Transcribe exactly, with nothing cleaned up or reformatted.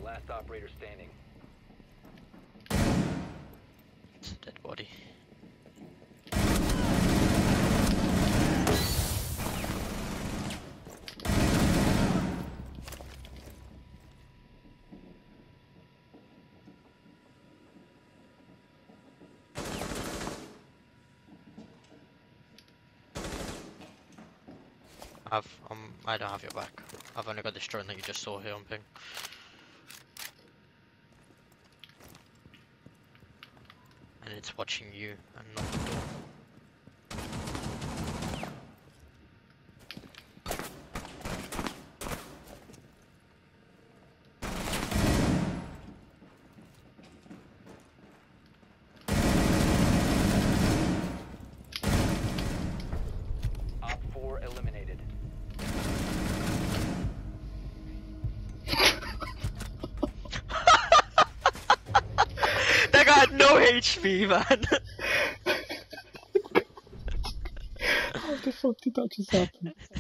Last operator standing. It's a dead body. I've, um, I don't have your back. I've only got this drone that you just saw here on ping. And it's watching you and not the door. Op four eliminated. That guy had no H P, man! How the fuck did that just happen?